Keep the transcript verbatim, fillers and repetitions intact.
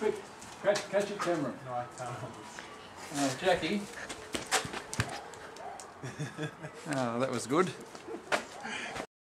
quick, catch, catch it, Cameron. No, I can't. Uh, Jackie. Oh, that was good.